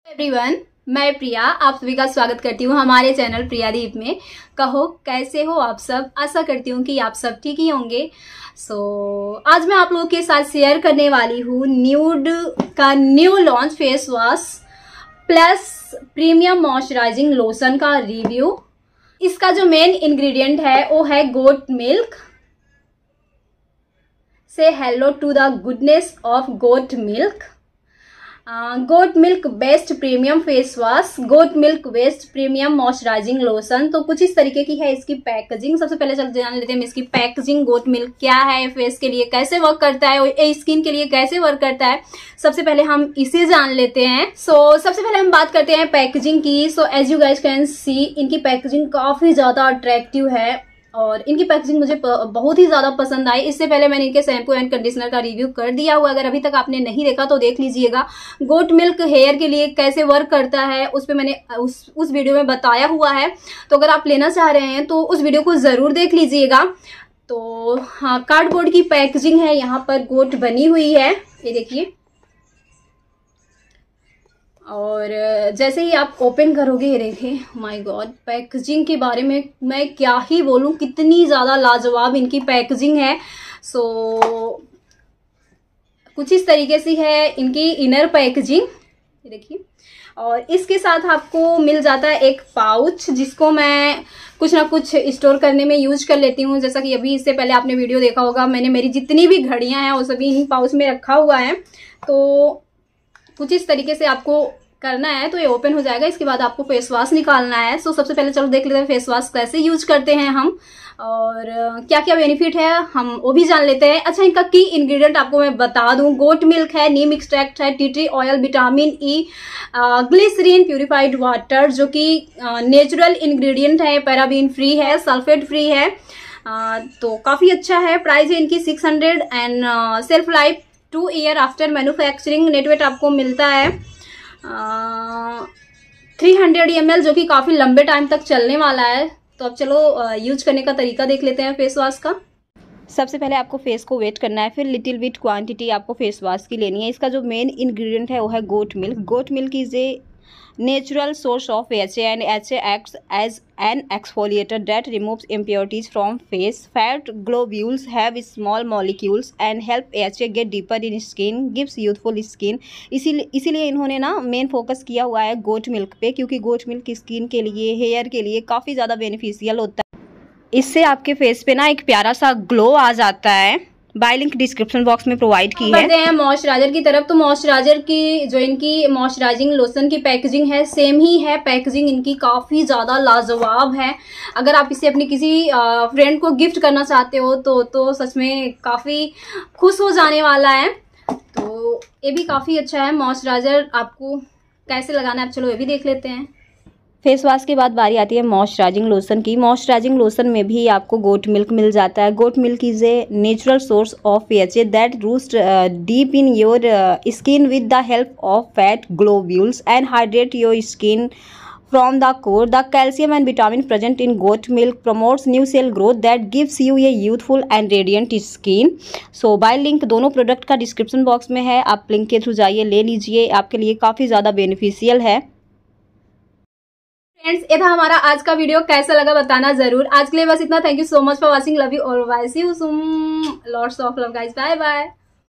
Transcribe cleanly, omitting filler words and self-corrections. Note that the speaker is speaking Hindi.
एवरीवन, मैं प्रिया आप सभी का स्वागत करती हूँ हमारे चैनल प्रिया दीप में। कहो कैसे हो आप सब। आशा करती हूँ कि आप सब ठीक ही होंगे। आज मैं आप लोगों के साथ शेयर करने वाली हूँ न्यूड का new launch face wash plus premium moisturising lotion का रिव्यू। इसका जो मेन इंग्रेडिएंट है वो है goat milk. Say hello to the goodness of goat milk. Goat milk best premium face wash, goat milk best premium moisturising lotion. तो कुछ इस तरीके की है इसकी पैकेजिंग। सबसे पहले चल जान लेते हैं इसकी पैकेजिंग। गोट मिल्क क्या है, फेस के लिए कैसे वर्क करता है और स्किन के लिए कैसे वर्क करता है, सबसे पहले हम इसे जान लेते हैं। सबसे पहले हम बात करते हैं पैकेजिंग की। As you guys can see, इनकी पैकेजिंग काफी ज्यादा अट्रैक्टिव है और इनकी पैकेजिंग मुझे बहुत ही ज्यादा पसंद आई। इससे पहले मैंने इनके शैम्पू एंड कंडीशनर का रिव्यू कर दिया हुआ, अगर अभी तक आपने नहीं देखा तो देख लीजिएगा। गोट मिल्क हेयर के लिए कैसे वर्क करता है उस पर मैंने उस वीडियो में बताया हुआ है, तो अगर आप लेना चाह रहे हैं तो उस वीडियो को जरूर देख लीजिएगा। तो हाँ, कार्डबोर्ड की पैकेजिंग है, यहाँ पर गोट बनी हुई है, ये देखिए। और जैसे ही आप ओपन करोगे, ये देखिए, माय गॉड, पैकेजिंग के बारे में मैं क्या ही बोलूं, कितनी ज़्यादा लाजवाब इनकी पैकेजिंग है। कुछ इस तरीके से है इनकी इनर पैकेजिंग, ये देखिए। और इसके साथ आपको मिल जाता है एक पाउच, जिसको मैं कुछ ना कुछ स्टोर करने में यूज कर लेती हूँ। जैसा कि अभी इससे पहले आपने वीडियो देखा होगा, मैंने मेरी जितनी भी घड़ियाँ हैं वो सभी इन पाउच में रखा हुआ है। तो कुछ इस तरीके से आपको करना है, तो ये ओपन हो जाएगा। इसके बाद आपको फेस वॉश निकालना है। सबसे पहले चलो देख लेते हैं फेस वॉश कैसे यूज करते हैं हम और क्या क्या बेनिफिट है हम वो भी जान लेते हैं। अच्छा, इनका की इंग्रेडिएंट आपको मैं बता दूं। गोट मिल्क है, नीम एक्सट्रैक्ट है, tea tree oil, vitamin E, glycerin, purified water जो कि नेचुरल इंग्रेडिएंट है, पैराबीन फ्री है, सल्फेट फ्री है। तो काफी अच्छा है। प्राइस है इनकी 600 and shelf life 2 year after manufacturing. Net weight आपको मिलता है 300 ml, जो कि काफी लंबे टाइम तक चलने वाला है। तो अब चलो यूज करने का तरीका देख लेते हैं फेस वॉश का। सबसे पहले आपको फेस को वेट करना है, फिर लिटिल बिट क्वांटिटी आपको फेस वॉश की लेनी है। इसका जो मेन इंग्रेडिएंट है वो है goat milk. Goat milk is a natural source of HA and HA acts as an exfoliator that removes impurities from face. Fat globules have small molecules and help HA get deeper in skin, gives youthful skin. इसीलिए इन्होंने ना मेन फोकस किया हुआ है गोट मिल्क पे, क्योंकि गोट मिल्क स्किन के लिए, हेयर के लिए काफ़ी ज़्यादा बेनिफिशियल होता है। इससे आपके फेस पे ना एक प्यारा सा ग्लो आ जाता है। बाय लिंक डिस्क्रिप्शन बॉक्स में प्रोवाइड की है। बढ़ते हैं मॉइस्चराइजर की तरफ। तो मॉइस्चराइजर की जो इनकी मॉइस्चराइजिंग लोशन की पैकेजिंग है, सेम ही है। पैकेजिंग इनकी काफी ज्यादा लाजवाब है। अगर आप इसे अपनी किसी फ्रेंड को गिफ्ट करना चाहते हो तो सच में काफी खुश हो जाने वाला है। तो ये भी काफी अच्छा है। मॉइस्चराइजर आपको कैसे लगाना है, चलो ये भी देख लेते हैं। फेस वॉश के बाद बारी आती है मॉइस्चराइजिंग लोशन की। मॉइस्चराइजिंग लोशन में भी आपको गोट मिल्क मिल जाता है। Goat milk is a natural source of HA that roots deep in your skin with the help of fat globules and hydrate your skin from the core. The calcium and vitamin present in goat milk promotes new cell growth that gives you a youthful and radiant skin. Buy link दोनों प्रोडक्ट का डिस्क्रिप्शन बॉक्स में है, आप लिंक के थ्रू जाइए, ले लीजिए, आपके लिए काफ़ी ज़्यादा बेनिफिशियल है। फ्रेंड्स, ये था हमारा आज का वीडियो। कैसा लगा बताना जरूर। आज के लिए बस इतना। Thank you so much for watching. Love you all, bye, see you soon, lots of love guys, bye bye.